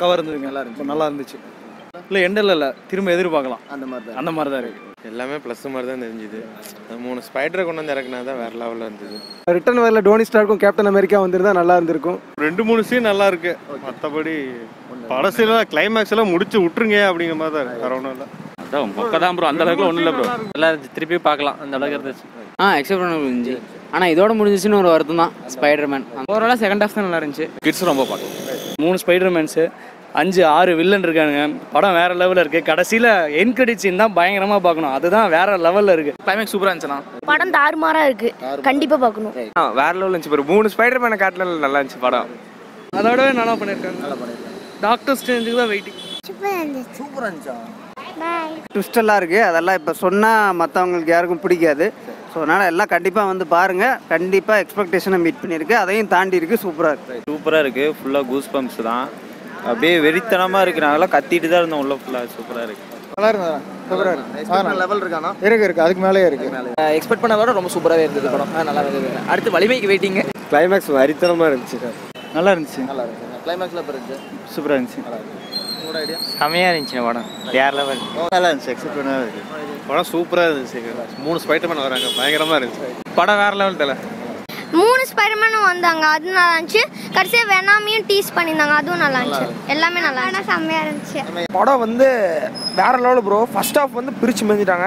பக்காவாக இருந்ததுங்க. நல்லா இருந்துச்சு. இல்லை எண்டில் இல்லை, திரும்ப எதிர்பார்க்கலாம். அந்த மாதிரி தான் இருக்குது. எல்லாமே ப்ளஸ் மாதிரி தான் தெரிஞ்சுது. 3 ஸ்பைடரை கொண்டு வந்து இறக்குனா தான் வேறு லெவலில் இருந்தது. ரிட்டர்ன் வரல டோனி ஸ்டார்க்கும் கேப்டன் அமெரிக்கா வந்திருந்தா நல்லா இருந்திருக்கும். 2-3 சீன் நல்லா இருக்கு. மற்றபடி படசில கிளைமேக்ஸ் எல்லாம் முடிச்சு விட்டுருங்க அப்படிங்கிற மாதிரி தான் இருக்கு. ஒன்றும் இல்லை. அதான் மொக்கதான் ப்ரோ, அந்த அளவுக்கு ஒன்றும் இல்லை ப்ரோ. எல்லாம் திருப்பி பார்க்கலாம், அந்த அளவுக்கு இருந்துச்சு. எக்ஸப்ட் பண்ண முடிஞ்சு. ஆனால் இதோட முடிஞ்சிச்சுன்னு ஒரு வருத்தம் தான். ஸ்பைடர்மேன் ஓவராலாக செகண்ட் ஹாஃப் தான் நல்லா இருந்துச்சு. கிட்ஸ் ரொம்ப பார்க்கலாம். 3 ஸ்பைடர்மேன்ஸு, 5-6 வில்லன் இருக்கானுங்க. படம் வேற லெவலில் இருக்குது. கடைசியில் என் கிரெடிட் சீன் தான் பயங்கரமாக பார்க்கணும். அதுதான் வேற லெவலில் இருக்குது. கிளைமேக்ஸ் சூப்பராக இருந்துச்சுண்ணா. படம் தாறுமாறாக இருக்குது, கண்டிப்பாக பார்க்கணும். வேற லெவலில் இருந்துச்சு. ஒரு 3 ஸ்பைடர்மேனை காட்டில நல்லா இருந்துச்சு படம். அதோட நல்லா பண்ணியிருக்காங்க. டாக்டர் ஸ்ட்ரேஞ்சுக்கு தான் வெயிட்டிங். சூப்பராக இருந்துச்சா? ட்விஸ்டெல்லாம் இருக்குது. அதெல்லாம் இப்போ சொன்னால் மற்றவங்களுக்கு யாருக்கும் பிடிக்காது. ஸோ அதனால் எல்லாம் கண்டிப்பாக வந்து பாருங்கள். கண்டிப்பாக எக்ஸ்பெக்டேஷனை மீட் பண்ணியிருக்கு, அதையும் தாண்டி இருக்குது. சூப்பராக இருக்குது. சூப்பராக இருக்குது. ஃபுல்லாக கூஸ் பம்ப்ஸ் தான். அப்படியே வெறித்தனமாக இருக்குது. நாங்களாம் கத்திட்டு தான் இருந்தோம் உள்ள. ஃபுல்லாக சூப்பராக இருக்குது. நல்லா இருந்தா சூப்பராக இருக்குது. லெவல் இருக்கானா? இருக்குது, அதுக்கு மேலே இருக்குது. எக்ஸ்பெக்ட் பண்ண விட ரொம்ப சூப்பராகவே இருந்தது படம். நல்லா இருந்தது. அடுத்து வலிமைக்கு வெயிட்டிங்க. கிளைமேக்ஸ் வரித்தனமாக இருந்துச்சு. நல்லா இருந்துச்சு. கிளைமேக்ஸில் இருந்துச்சு. சூப்பராக இருந்துச்சு. உங்களோட ஐடியா? செமையாக இருந்துச்சு படம். வேறு லெவல். நல்லா இருந்துச்சு. எக்ஸப்ட் பண்ண படம் சூப்பராக இருந்துச்சு. 3 ஸ்பைடர்மேன் வராங்க, பயங்கரமாக இருந்துச்சு. படம் வேற லெவல் தெரியல. 3 ஸ்பைடர்மேனும் வந்தாங்க, அது நல்லா இருந்துச்சு. கடைசியாக வெனாமியும் டீஸ் பண்ணியிருந்தாங்க, அதுவும் நல்லா இருந்துச்சு. எல்லாமே நல்லா இருந்துச்சு, செம்மையாக இருந்துச்சு. படம் வந்து வேற லெவல் ப்ரோ. ஃபர்ஸ்ட் ஹாஃப் வந்து பிரித்து மேஞ்சிட்டாங்க.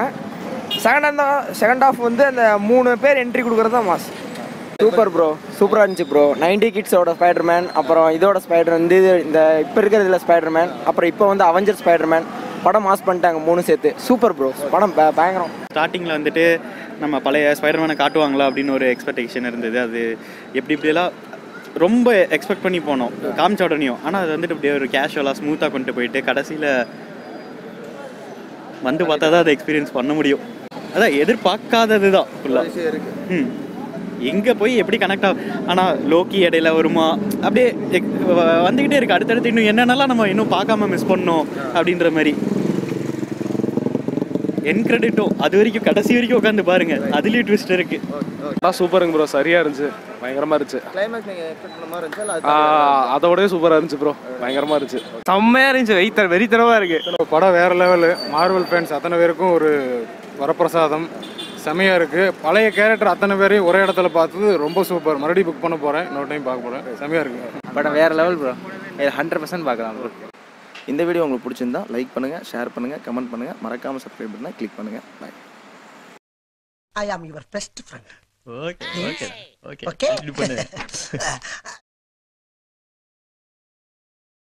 செகண்ட் ஹாஃப் வந்து அந்த 3 பேர் என்ட்ரி கொடுக்குறது தான் மாஸ். சூப்பர் ப்ரோ, சூப்பராக இருந்துச்சு ப்ரோ. 90 கிட்ஸோட ஸ்பைடர்மேன், அப்புறம் இதோட ஸ்பைடர் வந்து இந்த இப்போ இருக்கிறதுல ஸ்பைடர்மேன், அப்புறம் இப்போ வந்து அவெஞ்சர் ஸ்பைடர்மேன் படம் மாஸ் பண்ணிட்டாங்க 3 சேர்த்து. சூப்பர் ப்ரோ, படம் பயங்கரம். ஸ்டார்டிங்கில் வந்துட்டு நம்ம பழைய ஸ்பைடர்மேனை காட்டுவாங்களா அப்படின்னு ஒரு எக்ஸ்பெக்டேஷன் இருந்தது. அது இப்படியெல்லாம் ரொம்ப எக்ஸ்பெக்ட் பண்ணி போனோம் காமிச்ச உடனேயும். ஆனால் அது வந்துட்டு இப்படியே ஒரு கேஷுவலாக ஸ்மூத்தாக கொண்டு போயிட்டு கடைசியில் வந்து பார்த்தா தான் அதை எக்ஸ்பீரியன்ஸ் பண்ண முடியும். அதான் எதிர்பார்க்காதது தான் ஃபுல்லாக. எங்கே போய் எப்படி கனெக்ட் ஆகும். ஆனால் லோக்கி இடையில வருமா அப்படியே வந்துக்கிட்டே இருக்குது. அடுத்தடுத்து இன்னும் என்னென்னலாம் நம்ம இன்னும் பார்க்காம மிஸ் பண்ணோம் அப்படின்ற மாதிரி. என் கிரெடிட்டோ அது வரைக்கும் கடைசி வரைக்கும் உட்காந்து பாருங்க, அதுலேயும் ட்விஸ்ட் இருக்கு. சூப்பருங்க ப்ரோ, சரியா இருந்துச்சு, பயங்கரமா இருந்துச்சு. கிளைமேக்ஸ் நீங்கள் எக்ஸ்பெக்ட் பண்ண மாதிரி இருந்துச்சு. அதோடய சூப்பராக இருந்துச்சு ப்ரோ, பயங்கரமா இருந்துச்சு. செம்மையாக இருந்துச்சு. வெறித்தனமாக இருக்கு. படம் வேற லெவலு. மார்வல் ஃபேன்ஸ் அத்தனை பேருக்கும் ஒரு வரப்பிரசாதம். செமையாக இருக்குது. பழைய கேரக்டர் அத்தனை பேரையும் ஒரே இடத்துல பார்த்தது ரொம்ப சூப்பர். மறுபடியும் புக் பண்ண போகிறேன், இன்னொரு டைம் பார்க்க போகிறேன். செமையாக இருக்குது படம், வேறு லெவல் ப்ரோ. 100% பார்க்கலாம் ப்ரோ. இந்த வீடியோ உங்களுக்கு பிடிச்சிருந்தா லைக் பண்ணுங்கள், ஷேர் பண்ணுங்கள், கமெண்ட் பண்ணுங்கள், மறக்காமல் சப்ஸ்கிரைப் பண்ணால் கிளிக் பண்ணுங்கள். பாய். I am your best friend. Okay.